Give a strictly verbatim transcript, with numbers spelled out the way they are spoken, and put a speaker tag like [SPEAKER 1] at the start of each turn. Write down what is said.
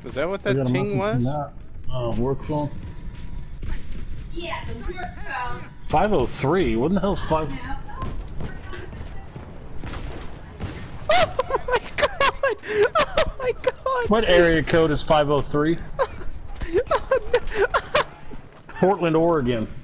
[SPEAKER 1] Was that what that ting was?
[SPEAKER 2] That. Uh, work phone.
[SPEAKER 3] Yeah, the work phone.
[SPEAKER 2] five oh three? What the hell's five?
[SPEAKER 1] Oh my god! Oh my god!
[SPEAKER 2] What area code is five oh three?
[SPEAKER 1] Oh, no.
[SPEAKER 2] Portland, Oregon.